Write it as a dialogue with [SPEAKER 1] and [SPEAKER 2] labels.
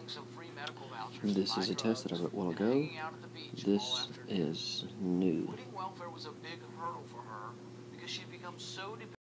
[SPEAKER 1] This is a test that I wrote a while ago. This is new.